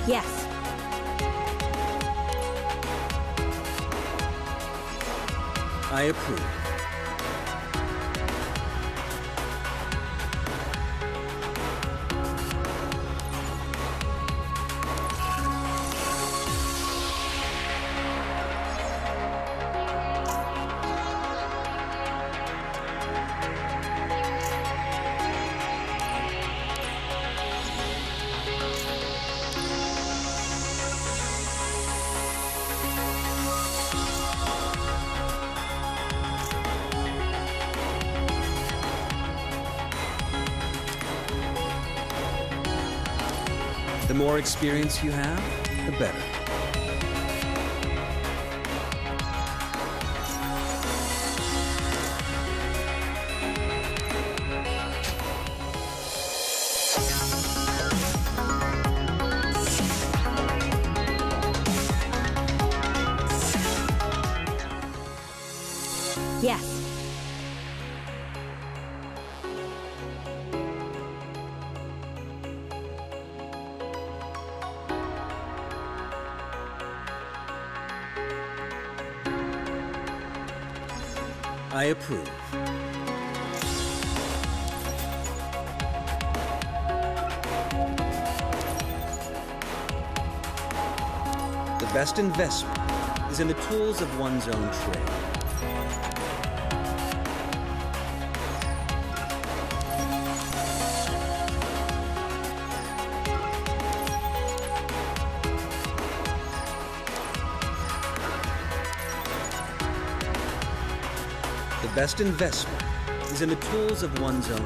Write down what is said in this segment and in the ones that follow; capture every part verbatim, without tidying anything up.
Yes. I approve. The more experience you have, the better. Yes. I approve. The best investment is in the tools of one's own trade. The best investment is in the tools of one's own.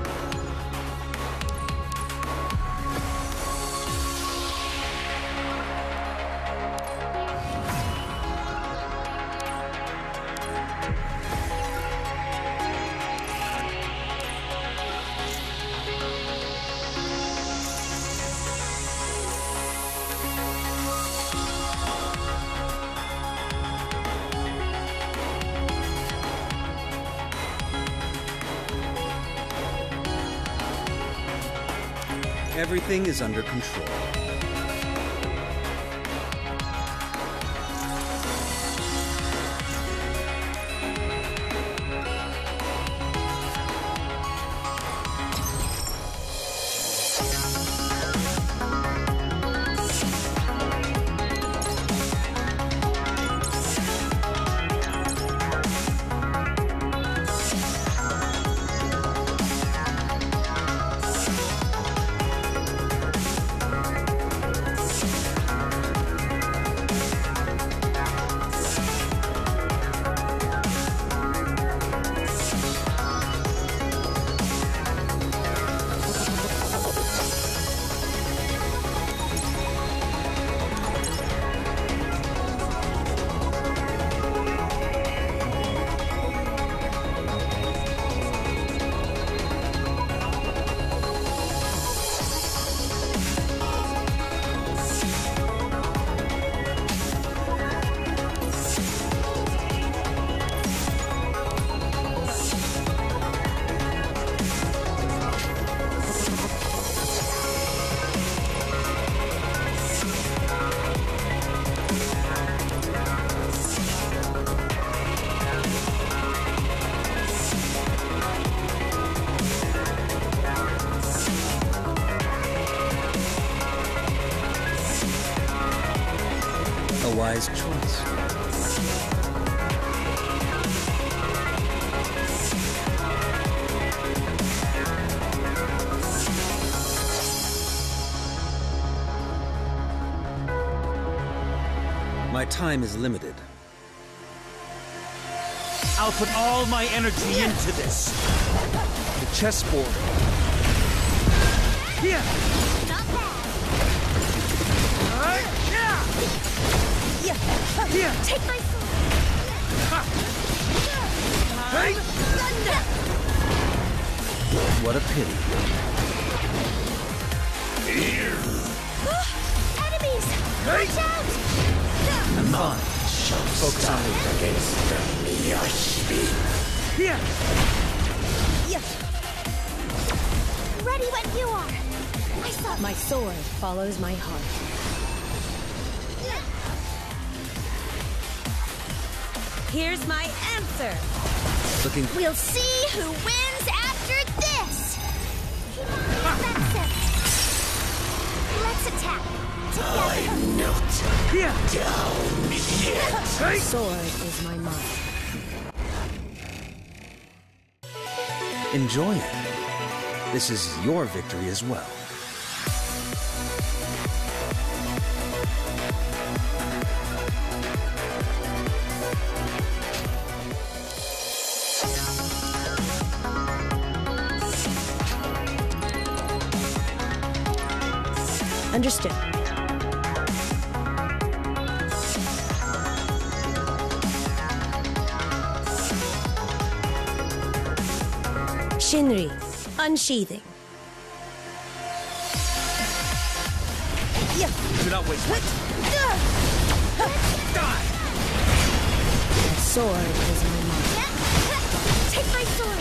Everything is under control. A wise choice. My time is limited. I'll put all my energy into this. The chessboard. Here! Not bad. Yeah! Here. Take my sword. Hey! Thunder. What a pity. Here! Enemies! Watch out! I'm on. Focus on me. Against the Miyashi. Here! Ready when you are. I saw My sword follows my heart. Here's my answer. Looking. We'll see who wins after this. That's it. Let's attack. Together. I'm not down yet. Sword is my mind. Enjoy it. This is your victory as well. Understood. Shinri, unsheathing. Do not waste time. The sword is my mind. Take my sword.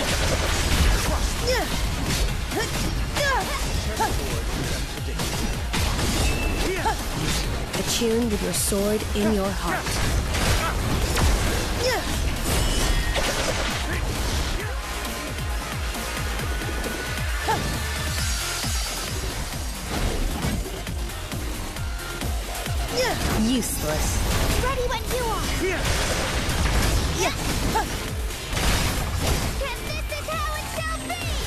Attune with your sword in your heart. Useless. Ready when you are. And this is how it shall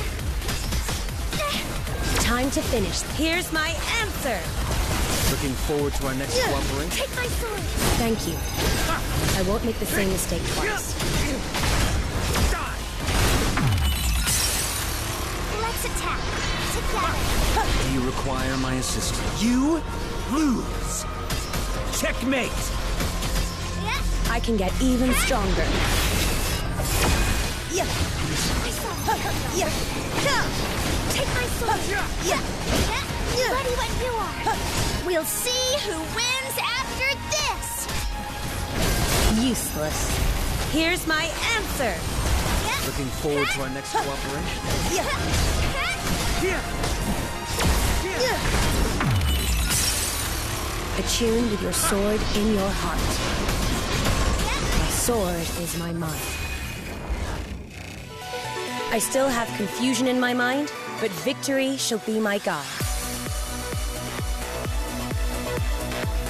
be. Time to finish. Here's my answer. Looking forward to our next cooperation. Take my sword. Thank you. I won't make the same mistake twice. Let's attack. Together. Do you require my assistance? You lose. Checkmate. Yeah. I can get even stronger. My sword. Yeah. Take my sword. Yeah. Ready when you are. We'll see who wins after this. Useless. Here's my answer. Looking forward to our next cooperation. Attune with your sword in your heart. My sword is my mind. I still have confusion in my mind, but victory shall be my guide.